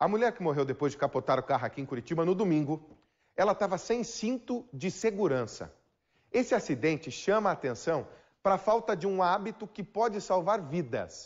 A mulher que morreu depois de capotar o carro aqui em Curitiba no domingo, ela estava sem cinto de segurança. Esse acidente chama a atenção para a falta de um hábito que pode salvar vidas.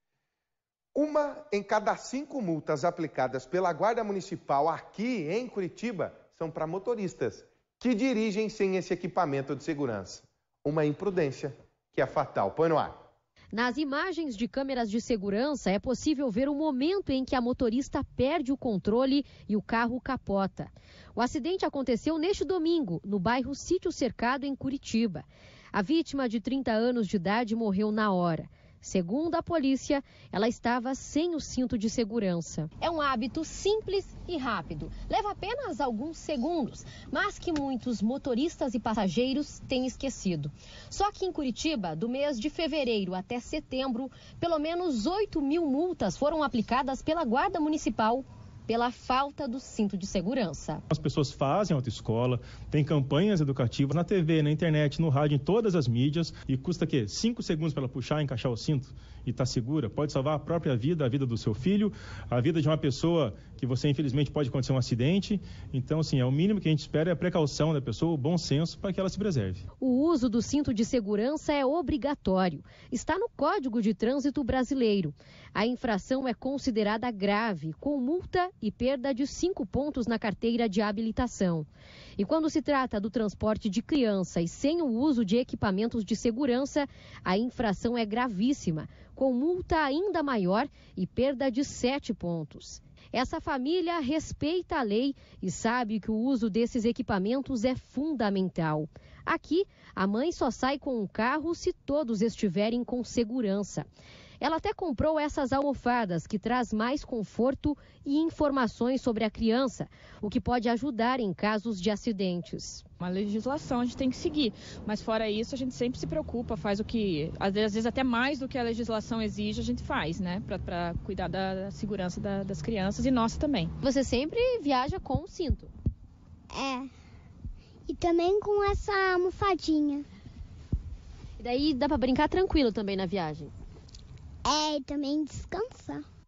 Uma em cada 5 multas aplicadas pela Guarda Municipal aqui em Curitiba são para motoristas que dirigem sem esse equipamento de segurança. Uma imprudência que é fatal. Põe no ar. Nas imagens de câmeras de segurança, é possível ver o momento em que a motorista perde o controle e o carro capota. O acidente aconteceu neste domingo, no bairro Sítio Cercado, em Curitiba. A vítima, de 30 anos de idade, morreu na hora. Segundo a polícia, ela estava sem o cinto de segurança. É um hábito simples e rápido. Leva apenas alguns segundos, mas que muitos motoristas e passageiros têm esquecido. Só que em Curitiba, do mês de fevereiro até setembro, pelo menos 8.000 multas foram aplicadas pela Guarda Municipal pela falta do cinto de segurança. As pessoas fazem autoescola, tem campanhas educativas na TV, na internet, no rádio, em todas as mídias, e custa 5 segundos para ela puxar e encaixar o cinto e estar segura. Pode salvar a própria vida, a vida do seu filho, a vida de uma pessoa que você, infelizmente, pode acontecer um acidente. Então, assim, é o mínimo que a gente espera é a precaução da pessoa, o bom senso para que ela se preserve. O uso do cinto de segurança é obrigatório. Está no Código de Trânsito Brasileiro. A infração é considerada grave, com multa e perda de 5 pontos na carteira de habilitação. E quando se trata do transporte de criança e sem o uso de equipamentos de segurança, a infração é gravíssima, com multa ainda maior e perda de 7 pontos. Essa família respeita a lei e sabe que o uso desses equipamentos é fundamental. Aqui, a mãe só sai com o carro se todos estiverem com segurança. Ela até comprou essas almofadas que traz mais conforto e informações sobre a criança, o que pode ajudar em casos de acidentes. Uma legislação a gente tem que seguir, mas fora isso a gente sempre se preocupa, faz o que, às vezes até mais do que a legislação exige, a gente faz, né, para cuidar da segurança das crianças e nossa também. Você sempre viaja com o cinto? É, e também com essa almofadinha. E daí dá para brincar tranquilo também na viagem? É, e também descansar.